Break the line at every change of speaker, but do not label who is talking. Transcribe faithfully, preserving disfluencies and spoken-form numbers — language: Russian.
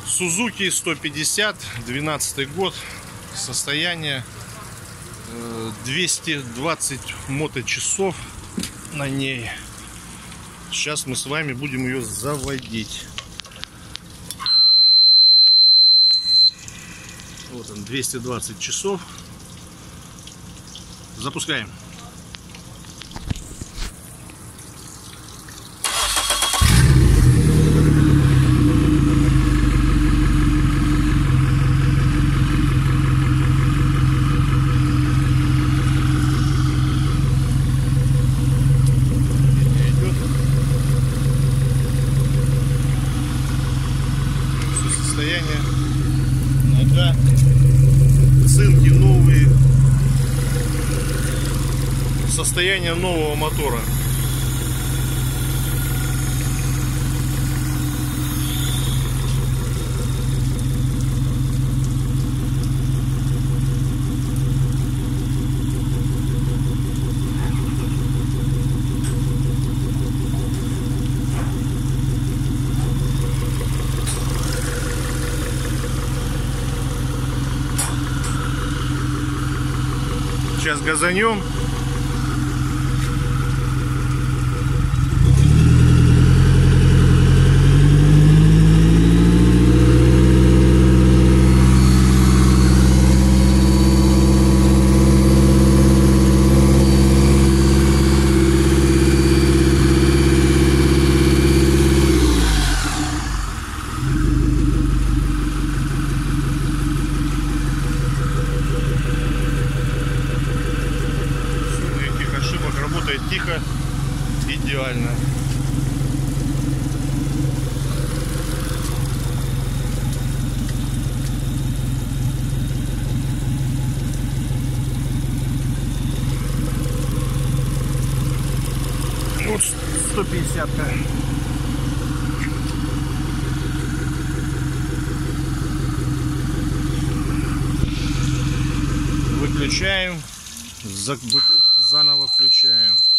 Suzuki сто пятьдесят, двенадцатый год, состояние двести двадцать моточасов на ней. Сейчас мы с вами будем ее заводить. Вот он, двести двадцать часов. Запускаем. Состояние нога, цинки новые, состояние нового мотора. Сейчас газанем. Работает тихо, идеально. Вот сто пятьдесят-ка. Выключаем. Заново включаем.